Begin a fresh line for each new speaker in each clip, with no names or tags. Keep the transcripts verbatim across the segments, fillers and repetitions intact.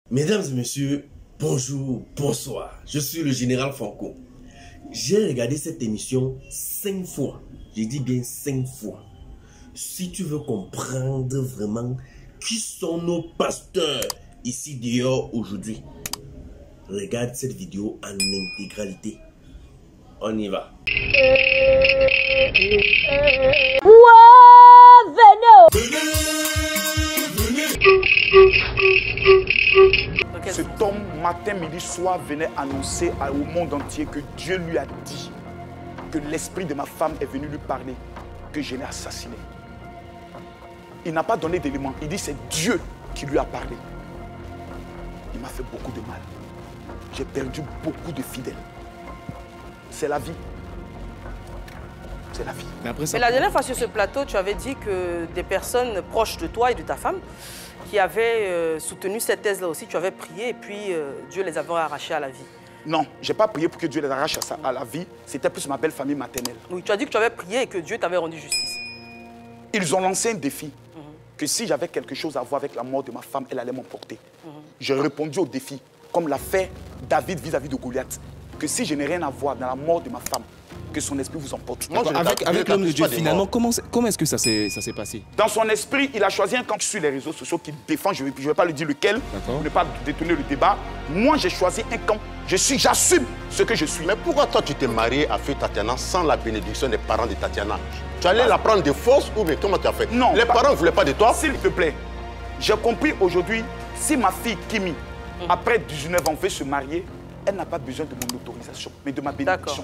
Mesdames et messieurs, bonjour, bonsoir. Je suis le général Franco. J'ai regardé cette émission cinq fois. J'ai dit bien cinq fois. Si tu veux comprendre vraiment qui sont nos pasteurs ici dehors aujourd'hui, regarde cette vidéo en intégralité. On y va.
Cet homme, matin, midi, soir, venait annoncer au monde entier que Dieu lui a dit que l'esprit de ma femme est venu lui parler, que je l'ai assassiné. Il n'a pas donné d'éléments. Il dit c'est Dieu qui lui a parlé. Il m'a fait beaucoup de mal. J'ai perdu beaucoup de fidèles. C'est la vie. C'est la vie.
Mais, après ça...
Mais la dernière fois sur ce plateau, tu avais dit que des personnes proches de toi et de ta femme qui avaient euh, soutenu cette thèse-là aussi, tu avais prié et puis euh, Dieu les avait arrachés à la vie. Non,
je n'ai pas prié pour que Dieu les arrache à, à la vie. C'était plus ma belle famille maternelle.
Oui, tu as dit que tu avais prié et que Dieu t'avait rendu justice.
Ils ont lancé un défi.
Mm-hmm.
Que si j'avais quelque chose à voir avec la mort de ma femme, elle allait m'emporter. Mm-hmm. J'ai répondu au défi, comme l'a fait David vis-à-vis de Goliath. Que si je n'ai rien à voir dans la mort de ma femme, que son esprit vous emporte.
Moi, avec avec l'homme de Dieu, finalement, comment, comment est-ce que ça s'est passé? Dans
son esprit, il a choisi un camp sur les réseaux sociaux qui défend, je ne vais, vais pas le dire lequel, pour ne pas détourner le débat. Moi, j'ai choisi un camp. Je suis, j'assume ce que je suis.
Mais pourquoi toi, tu t'es marié à Feu Tatiana sans la bénédiction des parents de Tatiana? Tu allais la prendre de force ou mais comment tu as fait?
Non.
Les
pas,
parents ne voulaient pas de toi?
S'il te plaît, j'ai compris aujourd'hui, si ma fille Kimi, mmh. après dix-neuf ans, veut se marier, elle n'a pas besoin de mon autorisation, mais de ma bénédiction.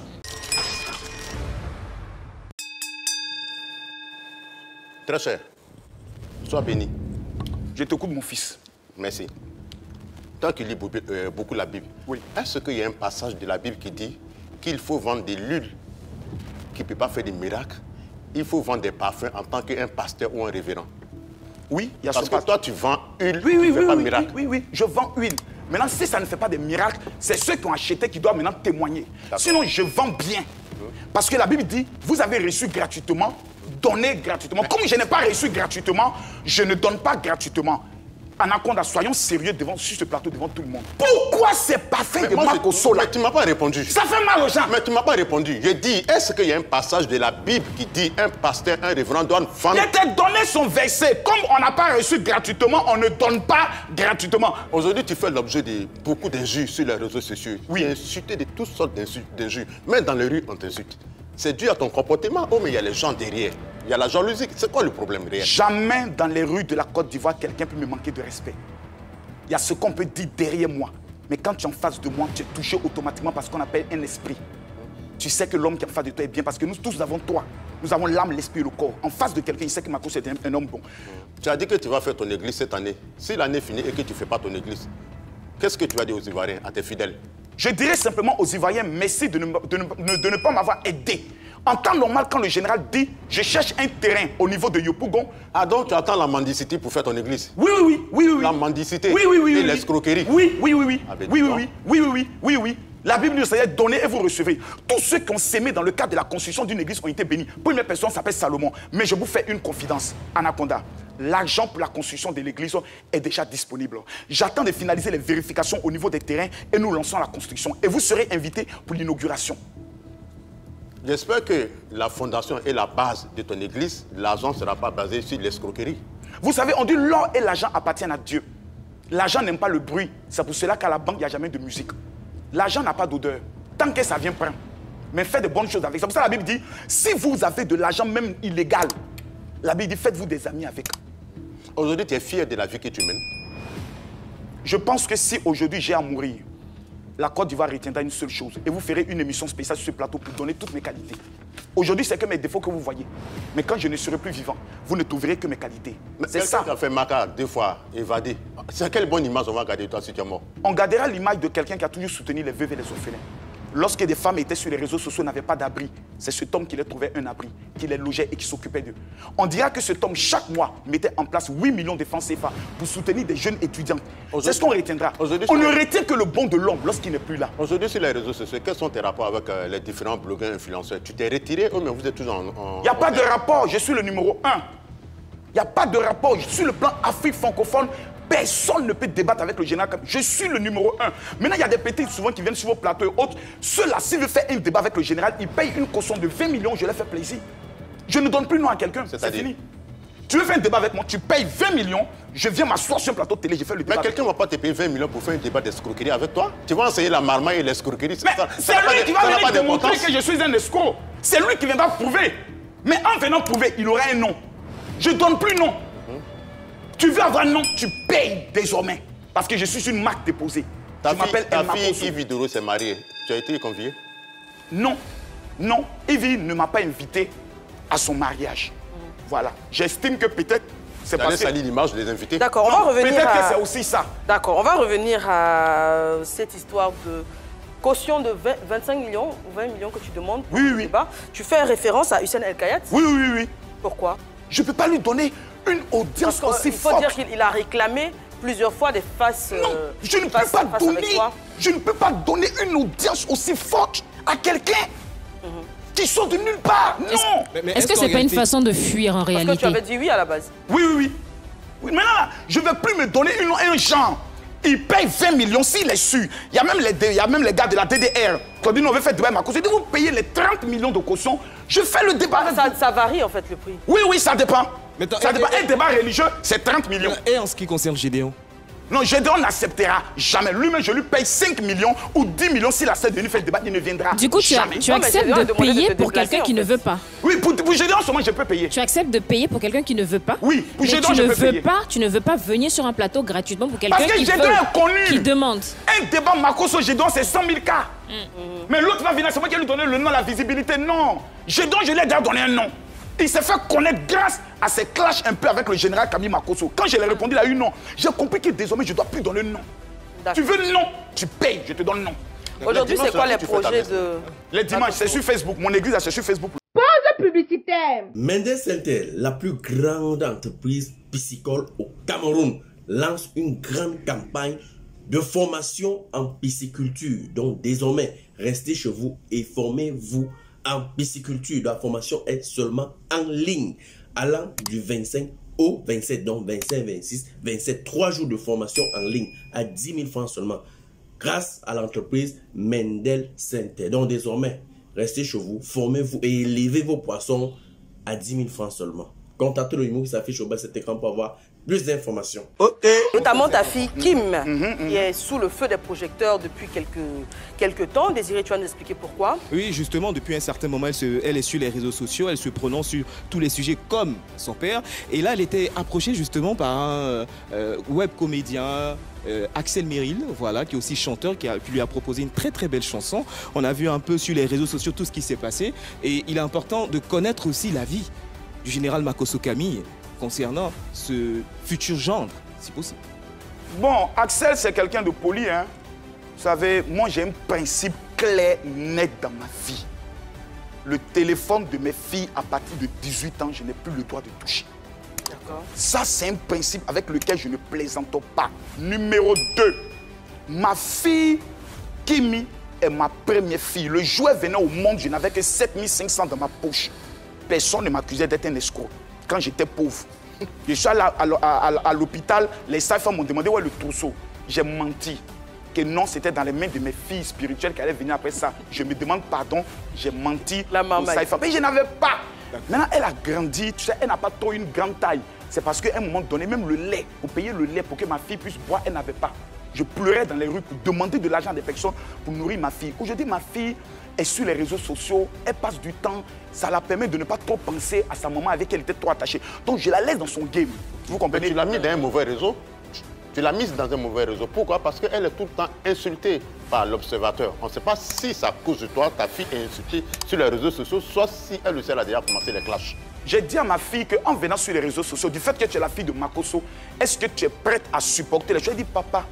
Très cher, sois béni.
Je t'écoute, mon fils.
Merci. Tant qu'il lit beaucoup la Bible,
oui.
Est-ce qu'il y a un passage de la Bible qui dit qu'il faut vendre de l'huile qui ne peut pas faire des miracles? Il faut vendre des parfums en tant qu'un pasteur ou un révérend?
Oui, il y a
Parce
ce
que toi, tu vends huile,
oui,
tu
oui,
ne fais
oui,
pas
oui,
miracle.
Oui, oui, oui, je vends huile. Maintenant, si ça ne fait pas des miracles, c'est ceux qui ont acheté qui doivent maintenant témoigner. Sinon, je vends bien. Mmh. Parce que la Bible dit, vous avez reçu gratuitement, donnez gratuitement. Mais... Comme je n'ai pas reçu gratuitement, je ne donne pas gratuitement. Anaconda, soyons sérieux devant, sur ce plateau devant tout le monde. Pourquoi c'est pas fait de Marc Osola?
Mais tu ne m'as pas répondu.
Ça fait mal aux gens.
Mais tu ne m'as pas répondu. J'ai dit, est-ce qu'il y a un passage de la Bible qui dit un pasteur, un révérend doit vendre?
Il t'a donné son verset. Comme on n'a pas reçu gratuitement, on ne donne pas gratuitement.
Aujourd'hui, tu fais l'objet de beaucoup d'injures sur les réseaux sociaux. Oui, insulté de toutes sortes d'injures. Même dans les rues, on t'insulte. C'est dû à ton comportement. Oh, mais il y a les gens derrière. Il y a la jalousie. C'est quoi le problème réel?
Jamais dans les rues de la Côte d'Ivoire, quelqu'un peut me manquer de respect. Il y a ce qu'on peut dire derrière moi. Mais quand tu es en face de moi, tu es touché automatiquement parce qu'on appelle un esprit. Tu sais que l'homme qui est en face de toi est bien parce que nous tous nous avons toi. Nous avons l'âme, l'esprit et le corps. En face de quelqu'un, il sait que Marcos est un, un homme bon.
Tu as dit que tu vas faire ton église cette année. Si l'année finit et que tu ne fais pas ton église, qu'est-ce que tu vas dire aux Ivoiriens, à tes fidèles?
Je dirais simplement aux Ivoiriens, merci de ne, de ne, de ne pas m'avoir aidé. En temps normal, quand le général dit « je cherche un terrain au niveau de Yopougon »,
ah donc tu attends la mendicité pour faire ton église?
Oui, oui, oui, oui, oui.
La mendicité
oui, oui, oui,
et
oui,
l'escroquerie?
Oui, oui, oui, oui.
Ah, ben,
oui, oui, oui, oui, oui, oui, oui, oui. La Bible nous a donné et vous recevez. Tous ceux qui ont sémé dans le cadre de la construction d'une église ont été bénis. Première personne s'appelle Salomon. Mais je vous fais une confidence, Anaconda. L'argent pour la construction de l'église est déjà disponible. J'attends de finaliser les vérifications au niveau des terrains et nous lançons la construction. Et vous serez invités pour l'inauguration.
J'espère que la fondation et la base de ton église, l'argent ne sera pas basé sur l'escroquerie.
Vous savez, on dit l'or et l'argent appartiennent à Dieu. L'argent n'aime pas le bruit. C'est pour cela qu'à la banque, il n'y a jamais de musique. L'argent n'a pas d'odeur. Tant que ça vient, prendre. Mais faites de bonnes choses avec. C'est pour ça que la Bible dit, si vous avez de l'argent même illégal, la Bible dit, faites-vous des amis avec.
Aujourd'hui, tu es fier de la vie que tu mènes?
Je pense que si aujourd'hui j'ai à mourir, la Côte d'Ivoire retiendra une seule chose. Et vous ferez une émission spéciale sur ce plateau pour donner toutes mes qualités. Aujourd'hui, c'est que mes défauts que vous voyez. Mais quand je ne serai plus vivant, vous ne trouverez que mes qualités. C'est ça.
Tu as fait maca deux fois, évadé. C'est quelle bonne image on va garder de toi si tu es mort?
On gardera l'image de quelqu'un qui a toujours soutenu les veuves et les orphelins. Lorsque des femmes étaient sur les réseaux sociaux, n'avaient pas d'abri, c'est cet homme qui les trouvait un abri, qui les logeait et qui s'occupait d'eux. On dira que cet homme, chaque mois, mettait en place huit millions de francs C F A pour soutenir des jeunes étudiants. C'est ce qu'on retiendra. On ne retient que le bon de l'homme lorsqu'il n'est plus là.
Aujourd'hui, sur les réseaux sociaux, quels sont tes rapports avec euh, les différents blogueurs influenceurs? Tu t'es retiré ou mais vous êtes toujours en...
Il n'y a pas de rapport, je suis le numéro un. Il n'y a pas de rapport. Sur le plan Afrique francophone, Personne ne peut débattre avec le général Kami. Je suis le numéro un. Maintenant, il y a des petits souvent qui viennent sur vos plateaux et autres. Ceux-là, s'ils veulent faire un débat avec le général, ils payent une caution de vingt millions, je leur fais plaisir. Je ne donne plus nom à quelqu'un, c'est fini. Tu veux faire un débat avec moi, tu payes vingt millions, je viens m'asseoir sur un plateau de télé, je fais le débat.
Mais quelqu'un ne va pas te payer vingt millions pour faire un débat d'escroquerie avec toi. Tu vas enseigner la marmaille et l'escroquerie.
C'est lui qui va venir démontrer que je suis un escroc. C'est lui qui viendra prouver. Mais en venant prouver, il aura un nom. Je ne donne plus nom. Hum. Tu veux avoir un nom, tu payes désormais. Parce que je suis une marque déposée.
Ta je m'appelle Ta fille Yves Vidoro s'est mariée. Tu as été convié? Non. Non. Yves ne m'a pas invité à son mariage. Voilà. J'estime que peut-être c'est parce que... salir l'image des invités.
D'accord, on va revenir
Peut-être
à...
que c'est aussi ça.
D'accord, on va revenir à cette histoire de caution de vingt, vingt-cinq millions ou vingt millions que tu demandes.
Oui, oui, oui.
Débat. Tu fais référence à Hussein El Kayat?
Oui, oui, oui.
Pourquoi?
Je ne peux pas lui donner une audience aussi forte.
Il faut dire qu'il a réclamé plusieurs fois des faces...
Non,
euh,
je ne
face,
peux pas donner... Je ne peux pas donner une audience aussi forte à quelqu'un mm-hmm. qui sort de nulle part. Non.
Est-ce est -ce que c'est pas une façon de fuir en réalité?
Parce que tu avais dit oui à la base.
Oui, oui, oui. oui maintenant, je ne vais plus me donner une, un genre. Il paye vingt millions s'il est su. Il y a même les, il y a même les gars de la D D R. Quand on veut faire débat ma caution, vous payez les trente millions de caution. Je fais le débat.
Ça, ça varie en fait le prix.
Oui, oui, ça dépend.
Mais
ça dépend. Un débat religieux, c'est trente millions.
Et en ce qui concerne Gédéon?
Non, Gédéon n'acceptera jamais. Lui-même, je lui paye cinq millions ou dix millions. S'il accepte de venir faire le débat, il ne viendra
Du coup, tu,
jamais.
tu acceptes de payer pour quelqu'un qui ne veut pas?
Oui, pour, pour Gédéon, seulement, je peux payer.
Tu acceptes de payer pour quelqu'un qui ne veut pas?
Oui, pour Gédéon, je peux payer.
Pas, tu ne veux pas venir sur un plateau gratuitement pour quelqu'un qui,
qui
demande.
Un débat Makosso Gédéon, c'est cent mille cas. Mm. Mais l'autre va venir, c'est moi qui lui donner le nom, la visibilité. Non. Gédéon, je lui ai déjà donné un nom. Il s'est fait connaître grâce à ses clashs un peu avec le général Kami Makosso. Quand je lui ai répondu, il a eu non. J'ai compris que désormais, je ne dois plus donner non. Tu veux non, tu payes, je te donne non.
Aujourd'hui, c'est quoi les projets de...
Les dimanches, c'est sur Facebook. Mon église, c'est sur Facebook.
Pause publicitaire.
Mendes Intel, la plus grande entreprise piscicole au Cameroun, lance une grande campagne de formation en pisciculture. Donc, désormais, restez chez vous et formez-vous en pisciculture. La formation est seulement en ligne, allant du vingt-cinq au vingt-sept, donc vingt-cinq, vingt-six, vingt-sept, trois jours de formation en ligne à dix mille francs seulement, grâce à l'entreprise Mendel Center. Donc désormais, restez chez vous, formez-vous et élevez vos poissons à dix mille francs seulement. Contactez le numéro qui s'affiche au bas de cet écran pour avoir plus d'informations.
Ok.
Notamment ta fille Kim, mm-hmm, qui est sous le feu des projecteurs depuis quelques, quelques temps. Désiré, tu vas nous expliquer pourquoi?
Oui, justement, depuis un certain moment, elle, se, elle est sur les réseaux sociaux, elle se prononce sur tous les sujets comme son père. Et là, elle était approchée justement par un euh, web comédien, euh, Axel Merrill, voilà, qui est aussi chanteur, qui, a, qui lui a proposé une très très belle chanson. On a vu un peu sur les réseaux sociaux tout ce qui s'est passé. Et il est important de connaître aussi la vie du général Makosso Kami concernant ce futur gendre, si possible.
Bon, Axel, c'est quelqu'un de poli, hein. Vous savez, moi, j'ai un principe clair, net dans ma vie. Le téléphone de mes filles, à partir de dix-huit ans, je n'ai plus le droit de toucher. D'accord. Ça, c'est un principe avec lequel je ne plaisante pas. Numéro deux, ma fille, Kimi, est ma première fille. Le jour où elle venait au monde, je n'avais que sept mille cinq cents dans ma poche. Personne ne m'accusait d'être un escroc. Quand j'étais pauvre, je suis allé à, à, à, à l'hôpital, les sages-femmes m'ont demandé où est le trousseau. J'ai menti. Que non, c'était dans les mains de mes filles spirituelles qui allaient venir après ça. Je me demande pardon, j'ai menti aux sages-femmes. Mais je n'avais pas. Maintenant, elle a grandi, tu sais, elle n'a pas trop une grande taille. C'est parce qu'à un moment donné, même le lait, pour payer le lait pour que ma fille puisse boire, elle n'avait pas. Je pleurais dans les rues pour demander de l'argent à des personnes pour nourrir ma fille. Aujourd'hui, ma fille est sur les réseaux sociaux, elle passe du temps, ça la permet de ne pas trop penser à sa maman avec qui elle était trop attachée. Donc je la laisse dans son game. Vous comprenez?
Tu l'as mis dans un mauvais réseau. Tu l'as mise dans un mauvais réseau. Pourquoi? Parce qu'elle est tout le temps insultée par l'observateur. On ne sait pas si c'est à cause de toi, ta fille est insultée sur les réseaux sociaux, soit si elle aussi elle a déjà commencé les clashs.
J'ai dit à ma fille qu'en venant sur les réseaux sociaux, du fait que tu es la fille de Makosso, est-ce que tu es prête à supporter les choses? Je lui ai dit, papa,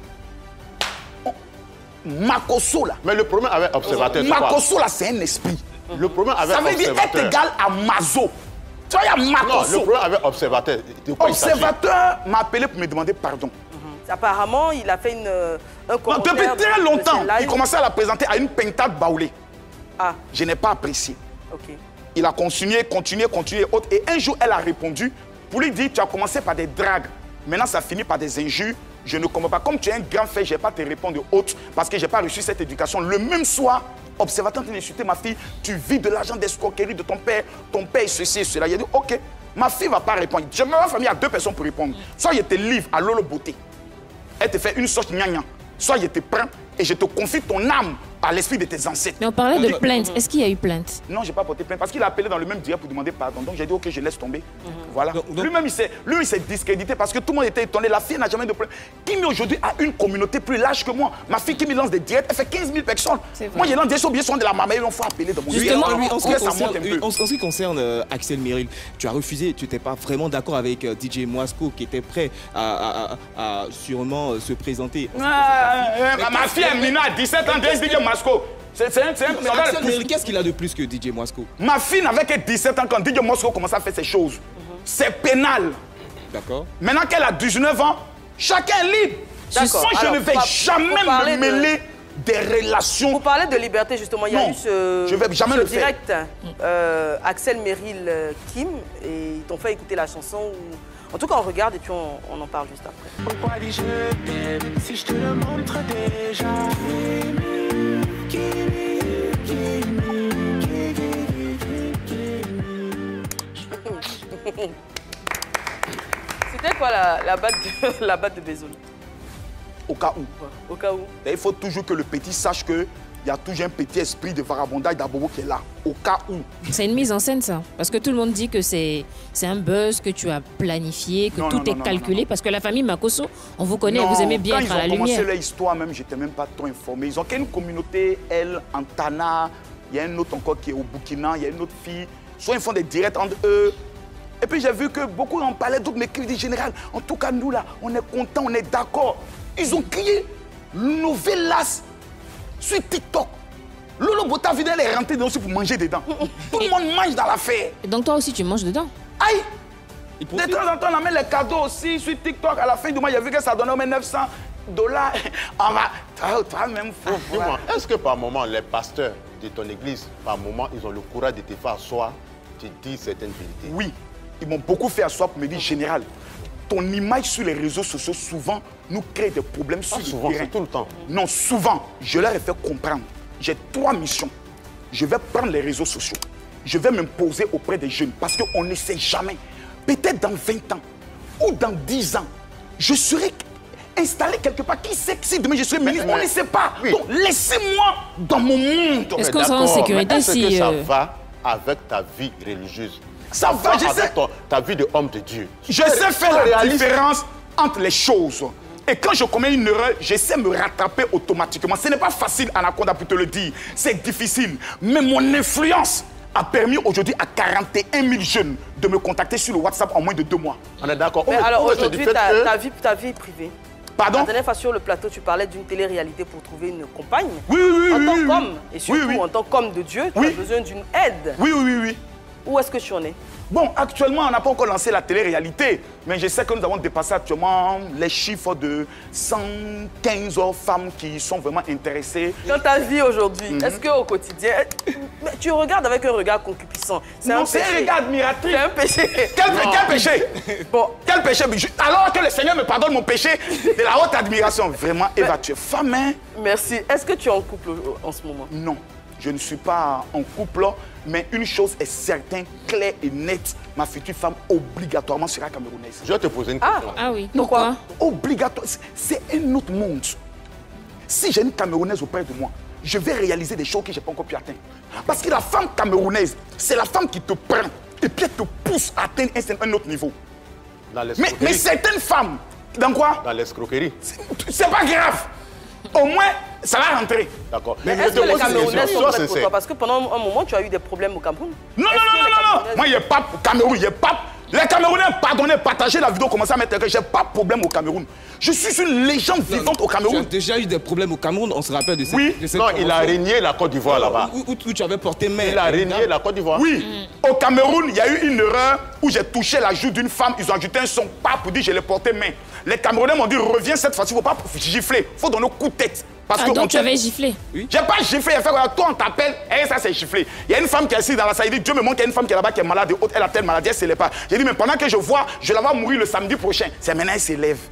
Makosso là.
Mais le problème avec l'observateur, c'est quoi?
Makosso là, c'est un esprit.
Le problème avec
ça veut dire être égal à Mazo. Tu vois, il y a Makosso.
Non, le problème avec observateur.
Observateur m'a appelé pour me demander pardon.
Mm-hmm. Apparemment, il a fait une, un commentaire.
Non, depuis très longtemps, il commençait à la présenter à une pentade baoulée.
Ah.
Je n'ai pas apprécié.
Ok.
Il a continué, continué, continué. Autre. Et un jour, elle a répondu pour lui dire, tu as commencé par des dragues. Maintenant, ça finit par des injures. Je ne comprends pas. Comme tu es un grand frère, je ne vais pas te répondre autre parce que je n'ai pas reçu cette éducation. Le même soir, observateur en train d'insulter ma fille, tu vis de l'argent d'escroquerie de ton père, ton père est ceci et cela. Il a dit, ok, ma fille ne va pas répondre. Je me ma famille à deux personnes pour répondre. Soit je te livre à Lolo Beauté, elle te fait une sorte de gna-gna. Soit je te prends et je te confie ton âme à l'esprit de tes ancêtres.
Mais on parlait de plainte. Est-ce qu'il y a eu plainte?
Non, je n'ai pas porté plainte parce qu'il a appelé dans le même direct pour demander pardon. Donc j'ai dit, ok, je laisse tomber. Mm-hmm. Voilà. Lui-même, il s'est discrédité parce que tout le monde était étonné. La fille n'a jamais de plainte. Kimi aujourd'hui a une communauté plus large que moi. Ma fille qui me lance des directs, elle fait quinze mille personnes. Moi, je lance des choses bien sûr de la maman, il faut appeler dans mon
Justement, lui, en, ce concerne, en, en ce qui concerne euh, Axel Merrill, tu as refusé, tu n'étais pas vraiment d'accord avec euh, D J Mwasco qui était prêt à, à, à, à sûrement euh, se présenter.
Ah, euh, ma fille Mina a dix-sept ans, D J Mwasco. C'est un
scandale. Qu'est-ce qu'il a de plus que D J Mwasco?
Ma fille n'avait que dix-sept ans quand D J Mwasco commençait à faire ces choses. Mm-hmm. C'est pénal.
D'accord.
Maintenant qu'elle a dix-neuf ans, chacun est libre. Moi, je ne vais jamais me mêler de... des relations.
Vous parlez de liberté, justement. Il y a
non,
eu ce,
je vais jamais
ce
le
direct euh, Axel Merrill Kim et ils t'ont fait écouter la chanson. Où... En tout cas, on regarde et puis on, on en parle juste après.
Pourquoi dis-je t'aime si je te le montre déjà?
C'était quoi la, la batte de, la batte de Bézol?
Au cas où.
Au cas où.
Et il faut toujours que le petit sache qu'il y a toujours un petit esprit de vagabondage d'Abobo qui est là. Au cas où.
C'est une mise en scène, ça. Parce que tout le monde dit que c'est un buzz, que tu as planifié, que
non,
tout
non,
est
non,
calculé.
Non, non.
Parce que la famille Makosso, on vous connaît,
non,
vous aimez bien être à la lumière.
Quand ils ont commencé leur histoire, même, je n'étais même pas trop informé. Ils ont qu'une communauté, elle, en Tana. Il y a une autre encore qui est au Burkina. Il y a une autre fille. Soit ils font des directs entre eux. Et puis j'ai vu que beaucoup en parlaient, d'autres m'écrivent du général. En tout cas, nous là, on est contents, on est d'accord. Ils ont crié Novelas sur TikTok. Lolo Bota Vidal est rentré dedans aussi pour manger dedans. Tout le monde mange dans l'affaire.
Et donc toi aussi, tu manges dedans?
Aïe! De temps en temps, on amène les cadeaux aussi sur TikTok. À la fin du mois, j'ai vu que ça donnait au moins neuf cents dollars. On va. Toi-même, faut.
Dis-moi, est-ce que par moment, les pasteurs de ton église, par moment, ils ont le courage de te faire asseoir, te dire certaines vérités?
Oui. Ils m'ont beaucoup fait asseoir pour me dire, général, ton image sur les réseaux sociaux, souvent, nous crée des problèmes sur
ah,
le
souvent,
terrain.
C'est tout le temps.
Non, souvent, je leur ai fait comprendre. J'ai trois missions. Je vais prendre les réseaux sociaux. Je vais m'imposer auprès des jeunes parce qu'on ne sait jamais. Peut-être dans vingt ans ou dans dix ans, je serai installé quelque part. Qui sait si demain je serai ministre? On ne sait pas. Oui. Donc, laissez-moi dans mon monde.
Est-ce qu'on sera en sécurité
est-ce
si...
que ça
euh...
va avec ta vie religieuse?
Ça va, je sais.
Ton, ta vie de homme de Dieu.
Je sais faire la différence entre les choses. Et quand je commets une erreur, j'essaie de me rattraper automatiquement. Ce n'est pas facile, Anaconda, pour te le dire. C'est difficile. Mais mon influence a permis aujourd'hui à quarante et un mille jeunes de me contacter sur le WhatsApp en moins de deux mois.
On est d'accord.
Mais alors aujourd'hui, ta, que... ta, vie, ta vie privée.
Pardon?
La dernière fois sur le plateau, tu parlais d'une télé-réalité pour trouver une compagne.
Oui, oui, oui.
En tant
oui,
qu'homme, et surtout
oui, oui.
en tant qu'homme de Dieu, tu
oui.
as besoin d'une aide.
Oui, oui, oui, oui.
Où est-ce que tu en es?
Bon, actuellement, on n'a pas encore lancé la télé-réalité, mais je sais que nous avons dépassé actuellement les chiffres de cent quinze femmes qui sont vraiment intéressées.
Dans ta vie aujourd'hui, mm-hmm. est-ce qu'au quotidien, tu regardes avec un regard concupiscent?
Non, c'est un regard admiratif.
C'est un péché.
Quel, quel péché? Bon, quel péché? Alors que le Seigneur me pardonne mon péché de la haute admiration. Vraiment, Eva, tu es femme, hein?
Merci. Est-ce que tu es en couple en ce moment?
Non, je ne suis pas en couple. Mais une chose est certaine, claire et nette, ma future femme obligatoirement sera camerounaise.
Je vais te poser une question.
Ah, ah oui,
pourquoi?
Obligatoire, c'est un autre monde. Si j'ai une camerounaise auprès de moi, je vais réaliser des choses que je n'ai pas encore pu atteindre. Parce que la femme camerounaise, c'est la femme qui te prend et puis elle te pousse à atteindre un autre niveau.
Dans
mais, mais certaines femmes, dans quoi?
Dans l'escroquerie.
C'est pas grave. Au moins, ça va rentrer.
D'accord.
Mais, mais est-ce que les Camerounais sont prêts pour toi? Parce que pendant un moment, tu as eu des problèmes au Cameroun.
Non, non, non, non, non. Moi, il n'y a pas au Cameroun, il n'y a pas... Les Camerounais, pardonnez, partagez la vidéo, commencez à mettre que j'ai pas de problème au Cameroun. Je suis une légende vivante au Cameroun.
Tu as déjà eu des problèmes au Cameroun, on se rappelle de cette...
Oui.
De cette
non, il a régné la Côte d'Ivoire là-bas.
Où, où, où tu avais porté main.
Il a régné la Côte d'Ivoire.
Oui. Mm. Au Cameroun, il y a eu une erreur où j'ai touché la joue d'une femme. Ils ont ajouté un son pas pour dire que je l'ai porté main. Les Camerounais m'ont dit, reviens cette fois-ci, il ne faut pas gifler. Il faut donner un coup de tête. Parce
ah,
que
donc tu avais giflé?
Oui. J'ai pas giflé, il a fait quoi? Toi, on t'appelle, et ça, c'est giflé. Il y a une femme qui est assise dans la salle, il dit, Dieu me montre qu'il y a une femme qui est là-bas, qui est malade, et autre, elle a telle maladie, elle ne se lève pas. J'ai dit, mais pendant que je vois, je la vois mourir le samedi prochain. C'est maintenant, elle se lève.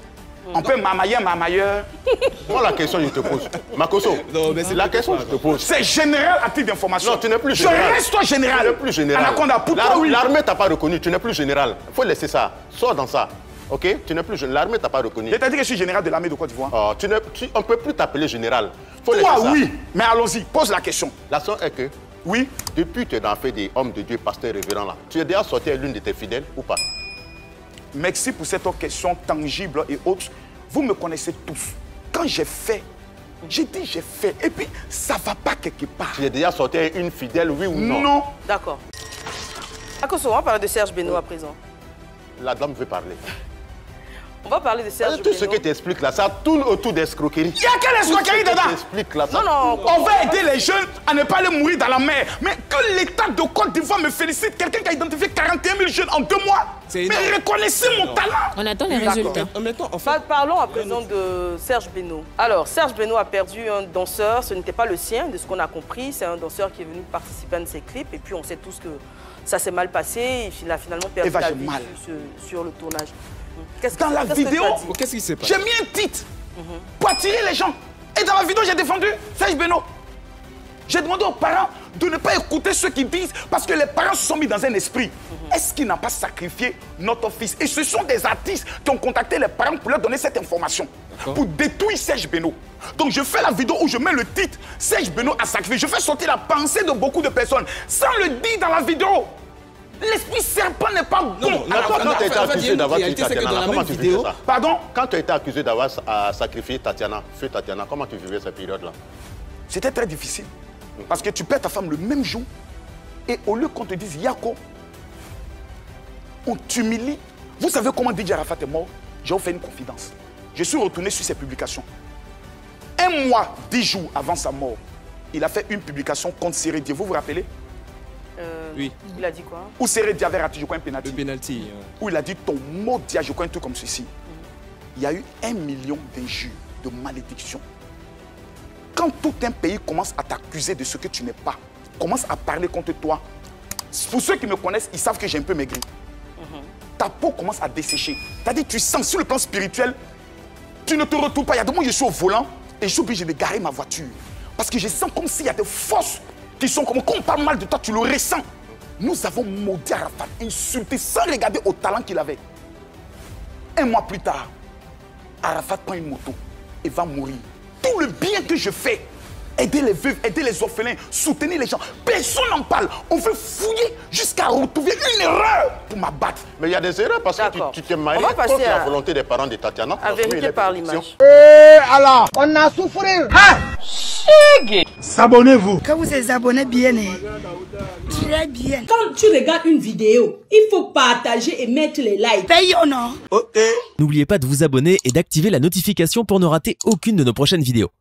On peut mamayer, mamayer.
Moi, la question, je te pose. Makoso,
non, mais c'est
la question, je te pose.
C'est général à titre d'information.
Non, tu n'es plus général.
Je reste toi général.
Tu n'es plus général.
Anaconda, pourquoi oui?
L'armée t'a pas reconnu, tu n'es plus général. Il faut laisser ça. Sors dans ça. Ok? Tu n'es plus général. L'armée t'a pas reconnu.
Je t'ai dit que je suis général de l'armée de Côte d'Ivoire.
Oh, tu tu, on ne peut plus t'appeler général.
Faut toi, oui. Mais allons-y, pose la question.
La question est que,
oui,
depuis que tu es dans l'affaire des hommes de Dieu, pasteurs révérends là, tu es déjà sorti à l'une de tes fidèles ou pas?
Merci pour cette question tangible et autre. Vous me connaissez tous. Quand j'ai fait, j'ai dit j'ai fait. Et puis, ça ne va pas quelque part.
Tu es déjà sorti à une fidèle, oui ou non?
Non.
D'accord. Akoso, on va parler de Serge Beno à présent.
La dame veut parler.
On va parler de Serge
Tout
Beno.
ce que tu expliques là, ça tourne autour d'escroquerie.
Il y a quelle escroquerie dedans?
Explique là.
Non, non.
On va aider les jeunes à ne pas aller mourir dans la mer. Mais que l'État de Côte d'Ivoire me félicite, quelqu'un qui a identifié quarante et un mille jeunes en deux mois. Mais reconnaissez mon talent.
On attend les résultats.
Maintenant, en fait...
Parlons à présent de Serge Beno. Alors, Serge Beno a perdu un danseur. Ce n'était pas le sien, de ce qu'on a compris. C'est un danseur qui est venu participer à un de ses clips. Et puis, on sait tous que ça s'est mal passé. Il a finalement perdu
Eva,
la
j'ai
vie
mal.
sur, sur le tournage.
Dans la vidéo,
qu'est-ce qui s'est passé?
j'ai mis un titre pour attirer les gens. Et dans la vidéo, j'ai défendu Serge Beno. J'ai demandé aux parents de ne pas écouter ceux qui disent, parce que les parents se sont mis dans un esprit. Est-ce qu'il n'a pas sacrifié notre fils? Et ce sont des artistes qui ont contacté les parents pour leur donner cette information, pour détruire Serge Beno. Donc je fais la vidéo où je mets le titre Serge Beno a sacrifié. Je fais sortir la pensée de beaucoup de personnes sans le dire dans la vidéo. L'esprit serpent n'est pas bon.
Non, non, quand, quand tu as été accusé d'avoir tué Tatiana, comment tu vivais ça?
Pardon?
Quand tu as été accusé d'avoir sacrifié Tatiana, feu Tatiana, comment tu vivais cette période-là?
C'était très difficile. Parce que tu perds ta femme le même jour. Et au lieu qu'on te dise Yako, on t'humilie. Vous savez comment D J Arafat est mort? J'ai fait une confidence. Je suis retourné sur ses publications. Un mois, dix jours avant sa mort, il a fait une publication contre Séré Dia. Vous vous rappelez?
Euh,
Oui.
Il a dit quoi?
Où Séré Dia avait raté, je crois, un pénalty.
Le pénalty. Euh...
Où il a dit ton mot dia, je crois, un truc comme ceci. Mm. Il y a eu un million d'injures, de malédictions. Quand tout un pays commence à t'accuser de ce que tu n'es pas, commence à parler contre toi, pour ceux qui me connaissent, ils savent que j'ai un peu maigri. Mm-hmm. Ta peau commence à dessécher. C'est-à-dire, tu sens sur le plan spirituel, tu ne te retrouves pas. Il y a des moments où je suis au volant et je suis obligé de garer ma voiture. Parce que je sens comme s'il y a des forces qui sont comme, quand on parle mal de toi, tu le ressens. Nous avons maudit Arafat, insulté sans regarder au talent qu'il avait. Un mois plus tard, Arafat prend une moto et va mourir. Tout le bien que je fais, aider les veuves, aider les orphelins, soutenir les gens, personne n'en parle. On veut fouiller jusqu'à retrouver une erreur pour m'abattre.
Mais il y a des erreurs parce que tu, tu t'es marié contre
à...
la volonté des parents de Tatiana.
À vérité par l'image.
Eh alors, on a souffert. Ah, s'abonnez-vous.
Quand vous êtes abonné bien, très bien.
Quand tu regardes une vidéo, il faut partager et mettre les likes.
Paye ou non?
Ok.
N'oubliez pas de vous abonner et d'activer la notification pour ne rater aucune de nos prochaines vidéos.